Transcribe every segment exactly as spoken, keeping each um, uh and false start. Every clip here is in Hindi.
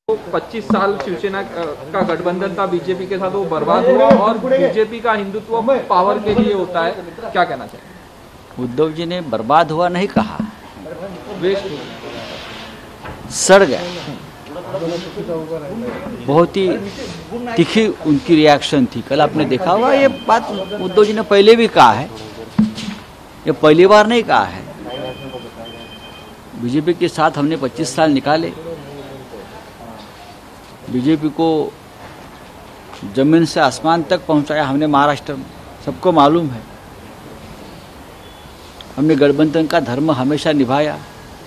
पच्चीस साल शिवसेना का गठबंधन था बीजेपी के साथ, वो बर्बाद हुआ और बीजेपी का हिंदुत्व पावर के लिए होता है, क्या कहना चाहिए? उद्धव जी ने बर्बाद हुआ नहीं कहा, वेस्ट सड़ गया। बहुत ही तीखी उनकी रिएक्शन थी। कल आपने देखा होगा, ये बात उद्धव जी ने पहले भी कहा है, ये पहली बार नहीं कहा है। बीजेपी के साथ हमने पच्चीस साल निकाले, बीजेपी को जमीन से आसमान तक पहुंचाया हमने महाराष्ट्र में, सबको मालूम है। हमने गठबंधन का धर्म हमेशा निभाया,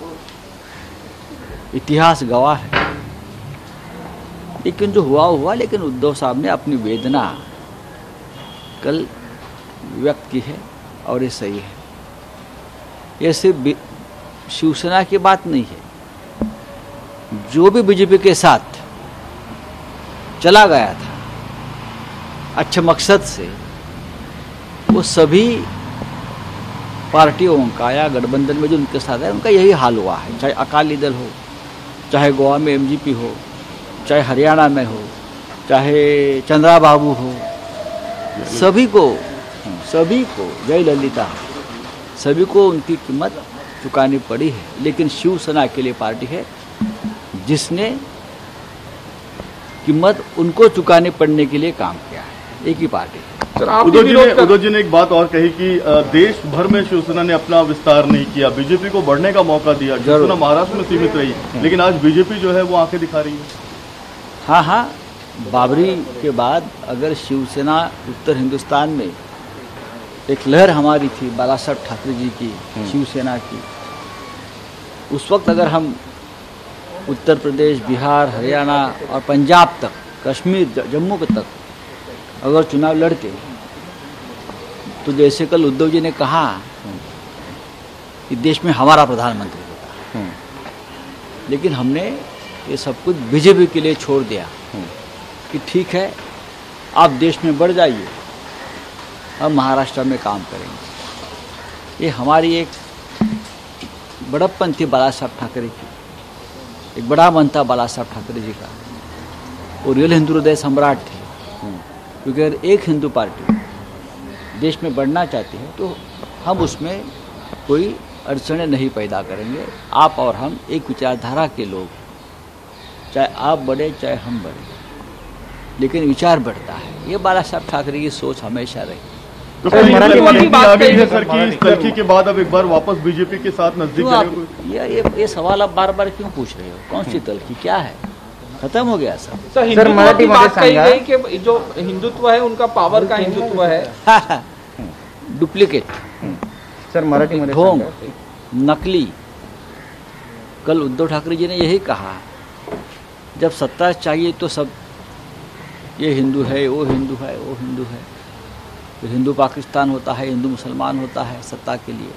इतिहास गवाह है। लेकिन जो हुआ हुआ, लेकिन उद्धव साहब ने अपनी वेदना कल व्यक्त की है और ये सही है। ये सिर्फ शिवसेना की बात नहीं है, जो भी बीजेपी के साथ चला गया था अच्छे मकसद से, वो सभी पार्टियों का या गठबंधन में जो उनके साथ है, उनका यही हाल हुआ है। चाहे अकाली दल हो, चाहे गोवा में एमजीपी हो, चाहे हरियाणा में हो, चाहे चंद्रा बाबू हो, सभी को सभी को जय ललिता, सभी को उनकी कीमत चुकानी पड़ी है। लेकिन शिवसेना के लिए पार्टी है जिसने कीमत उनको चुकाने पड़ने के लिए काम किया है, एक ही पार्टी है। उद्धव जी ने उद्धव जी ने एक बात और कही कि देश भर में शिवसेना ने अपना विस्तार नहीं किया, बीजेपी को बढ़ने का मौका दिया। शिवसेना महाराष्ट्र में सीमित रही, लेकिन आज बीजेपी जो है वो आंखें दिखा रही है। हाँ हाँ, बाबरी के बाद अगर शिवसेना उत्तर हिंदुस्तान में एक लहर हमारी थी, बाला साहब ठाकरे जी की, शिवसेना की, उस वक्त अगर हम उत्तर प्रदेश, बिहार, हरियाणा और पंजाब तक, कश्मीर, जम्मू तक अगर चुनाव लड़ते, तो जैसे कल उद्धव जी ने कहा कि देश में हमारा प्रधानमंत्री होता, लेकिन हमने ये सब कुछ बीजेपी के लिए छोड़ दिया कि ठीक है, आप देश में बढ़ जाइए, हम महाराष्ट्र में काम करेंगे। ये हमारी एक बड़प्पन थी बाला साहब ठाकरे की, एक बड़ा मन था बाला साहब ठाकरे जी का। वो रियल हिंदू हृदय सम्राट थे, क्योंकि अगर एक हिंदू पार्टी देश में बढ़ना चाहती है तो हम उसमें कोई अड़चनें नहीं पैदा करेंगे। आप और हम एक विचारधारा के लोग, चाहे आप बढ़े चाहे हम बढ़े, लेकिन विचार बढ़ता है। ये बाला साहब ठाकरे की सोच हमेशा रही। तो सर, मराठी बात कही है सर कि इस तलखी के बाद अब एक बार वापस बीजेपी के साथ नजदीक आने। ये ये ये सवाल आप बार बार क्यों पूछ रहे हो? कौन सी तलखी, क्या है? खत्म हो गया सब। सर, सर मराठी बात कही गई कि जो हिंदुत्व है उनका पावर का हिंदुत्व है। डुप्लीकेट सर, मराठी में ढोंग, नकली। कल उद्धव ठाकरे जी ने यही कहा, जब सत्ता चाहिए तो सब ये हिंदू है, वो हिंदू है, वो हिंदू है, तो हिंदू पाकिस्तान होता है, हिंदू मुसलमान होता है, सत्ता के लिए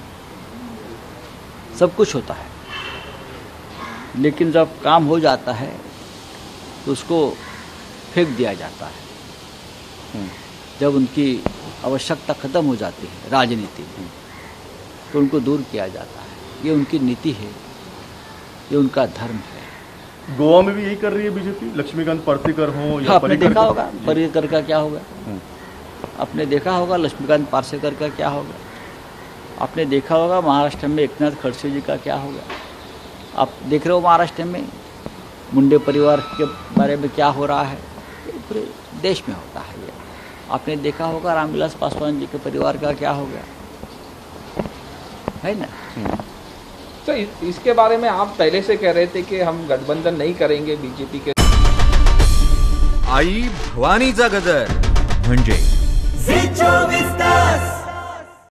सब कुछ होता है। लेकिन जब काम हो जाता है तो उसको फेंक दिया जाता है। जब उनकी आवश्यकता खत्म हो जाती है राजनीति में, तो उनको दूर किया जाता है। ये उनकी नीति है, ये उनका धर्म है। गोवा में भी यही कर रही है बीजेपी, लक्ष्मीकांत पार्सेकर हो या आपने देखा होगा पर्रिकर का क्या होगा, आपने देखा होगा लक्ष्मीकांत पार्सेकर का क्या होगा, आपने देखा होगा महाराष्ट्र में एकनाथ खड़से जी का क्या होगा। आप देख रहे हो महाराष्ट्र में मुंडे परिवार के बारे में क्या हो रहा है, पूरे देश में होता है ये। आपने देखा होगा रामविलास पासवान जी के परिवार का क्या हो गया, है ना? तो इसके बारे में आप पहले से कह रहे थे कि हम गठबंधन नहीं करेंगे बीजेपी के। आई भवानीचा गजर म्हणजे